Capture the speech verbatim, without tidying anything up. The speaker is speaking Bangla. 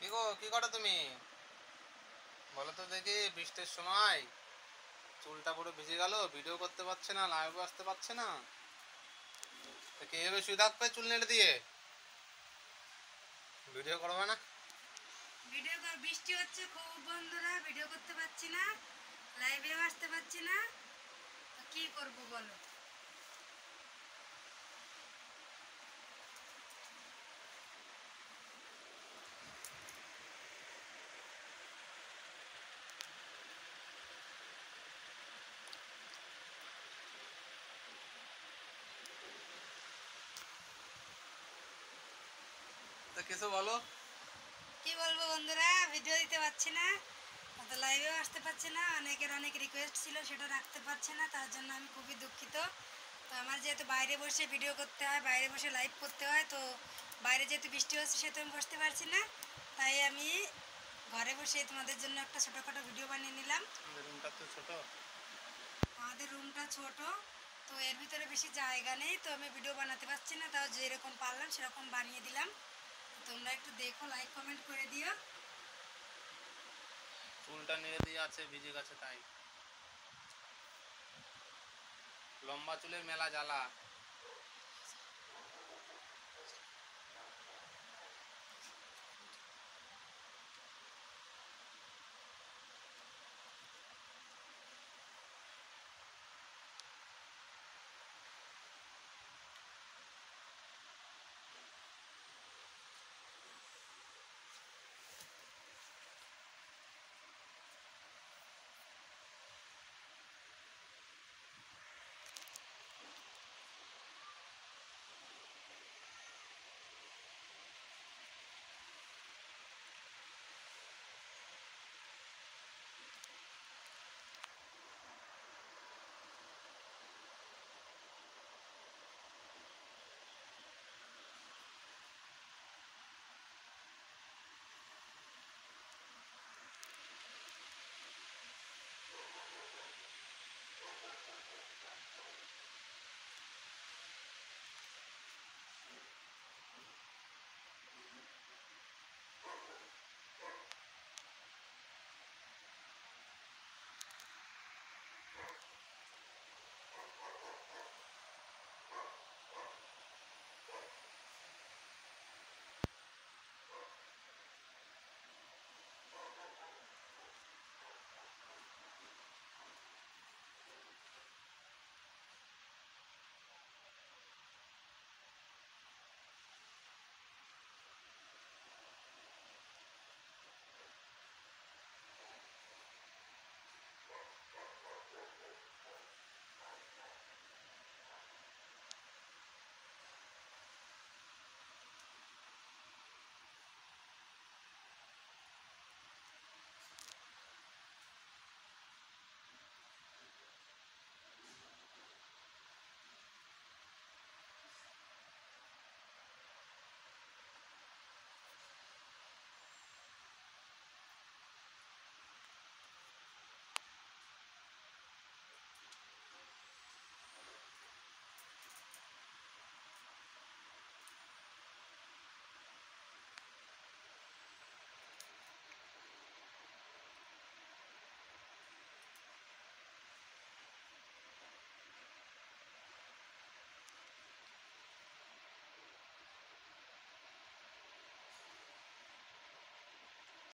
কি গো, কি করো তুমি? বলো তো দেখি, বৃষ্টির সময় চুলটা পুরো ভিজে গেল, ভিডিও করতে পারছে না, লাইভে আসতে পারছে না। তো কে এভাবে শুয়ে থাকবে চুল নেড়ে দিয়ে? ভিডিও করবে না? ভিডিও কর, বৃষ্টি হচ্ছে খুব বন্ধুরা, ভিডিও করতে পারছি না, লাইভেও আসতে পারছি না, তো কি করব বলো। তো কিছু বলো। কি বলবো বন্ধুরা, ভিডিও দিতে পারছি না, তো লাইভেও আসতে পারছি না। অনেকের অনেক রিকোয়েস্ট ছিল, সেটা রাখতে পারছে না, তার জন্য আমি খুবই দুঃখিত। তো আমার যেহেতু বাইরে বসে ভিডিও করতে হয়, বাইরে বসে লাইভ করতে হয়, তো বাইরে যেহেতু বৃষ্টি হচ্ছে সেহেতু আমি বসতে পারছি না, তাই আমি ঘরে বসে তোমাদের জন্য একটা ছোটোখাটো ভিডিও বানিয়ে নিলাম। রুমটা তো ছোট। আমাদের রুমটা ছোট, তো এর ভিতরে বেশি জায়গা নেই, তো আমি ভিডিও বানাতে পারছি না, তাও যেরকম পারলাম সেরকম বানিয়ে দিলাম। তোমরা একটু দেখো, লাইক কমেন্ট করে দিও। চুলটা নেড়ে দিয়ে আছে, ভিজে গেছে তাই। লম্বা চুলের মেলা জ্বালা।